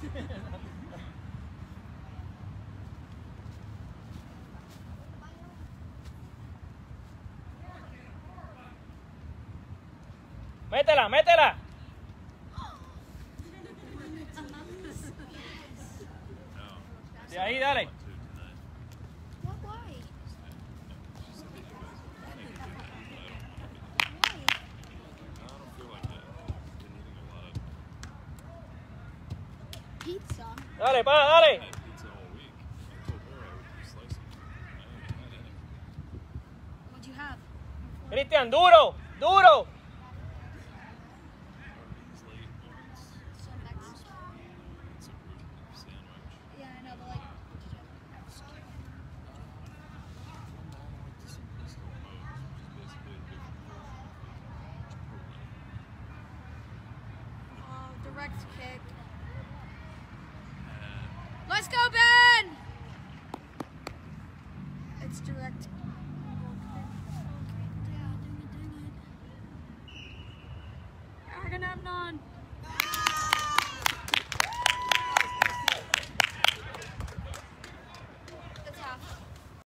Métela, métela. De ahí, dale. Pizza. Dale, pa, dale. What'd you have? Cristian, duro, duro. Yeah, I know, but like. Oh, direct kick. Let's go, Ben! It's direct. Yeah, dang it. Agamemnon.